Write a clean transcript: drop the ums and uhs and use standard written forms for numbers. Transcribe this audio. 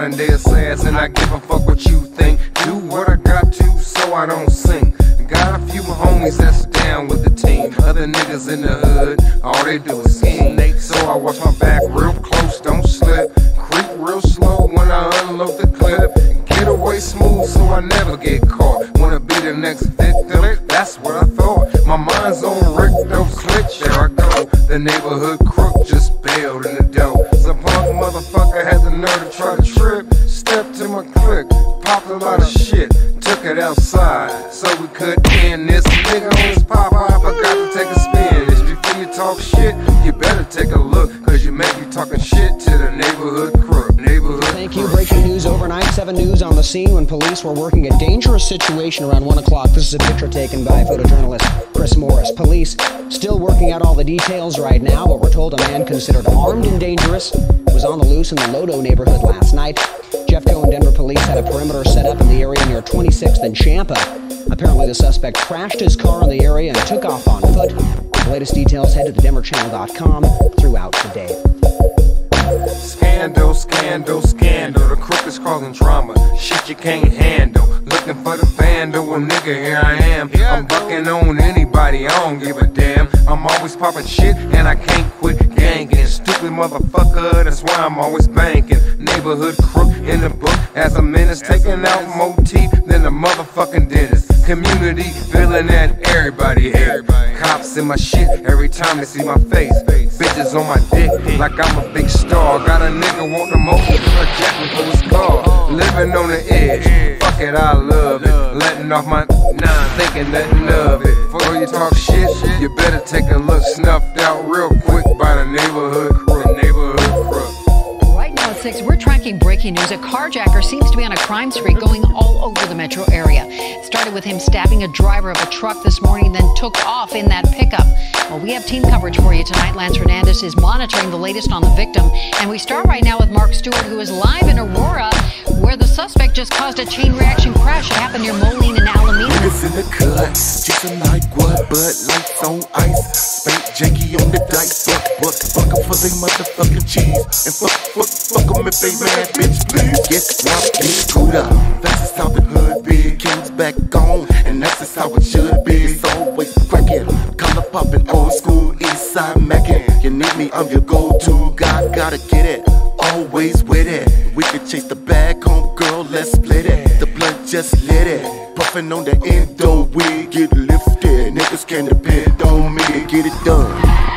and they assassin. I give a fuck what you think. Do what I got to so I don't sink. Got a few homies that's down with the team. Other niggas in the hood, all they do is scheme. So I watch my back real close, don't slip. Creep real slow when I unload the clip. Get away smooth so I never get caught. Wanna be the next victim, that's what I thought. My mind's on rikto, switch, there I go. The neighborhood crook just bailed in the dough. Some punk motherfucker had the nerve to try to trip. Stepped to my clique, popped a lot of shit. Took it outside so we could end this. Nigga on his popeye, I forgot to take a spin. Before you talk shit, you better take a look, cause you may be talking shit to the neighborhood crook. Thank you. Breaking news overnight. 7 News on the scene when police were working a dangerous situation around 1 o'clock. This is a picture taken by photojournalist Chris Morris. Police still working out all the details right now, but we're told a man considered armed and dangerous was on the loose in the Lodo neighborhood last night. Jeffco and Denver police had a perimeter set up in the area near 26th and Champa. Apparently the suspect crashed his car in the area and took off on foot. For the latest details, head to thedenverchannel.com throughout the day. Scandal, scandal, scandal. The crook is causing drama. Shit you can't handle. Looking for the vandal. Well, nigga, here I am. I'm bucking on anybody. I don't give a damn. I'm always popping shit and I can't quit ganging. Stupid motherfucker, that's why I'm always banking. Neighborhood crook in the book as a menace, taking out more teeth than a motherfucking dentist. Community feeling that everybody hate. Cops in my shit every time they see my face. Bitches on my dick like I'm a big star. Got a nigga want the most a jacket for his car. Living on the edge, fuck it, I love it. Letting off my thinking nothing of it. Before you talk shit, you better take a look. Snuffed out real quick by the neighborhood crook. Right now at 6, we're tracking breaking news. A carjacker seems to be on a crime spree going all over the metro area. It started with him stabbing a driver of a truck this morning, then took off in that pickup. Well, we have team coverage for you tonight. Lance Hernandez is monitoring the latest on the victim. And we start right now with Mark Stewart, who is live in Aurora, where the suspect just caused a chain reaction crash. It happened near Moline and Alameda. Niggas in the cut, chasing like what, but lights on ice. Spank janky on the dice. Fuck em for they motherfucking cheese. And fuck em if they mad, bitch, please. Get robbed, get screwed up. That's just how the hood be. Kings back on, and that's just how it should be. It's always cracking, color popping, old school, east side macking. You need me, I'm your go-to. Gotta get it, always with it. We can chase the bag home, girl, let's split it. The blunt just lit it. Puffin' on the endo, we get lifted. Niggas can depend on me to get it done.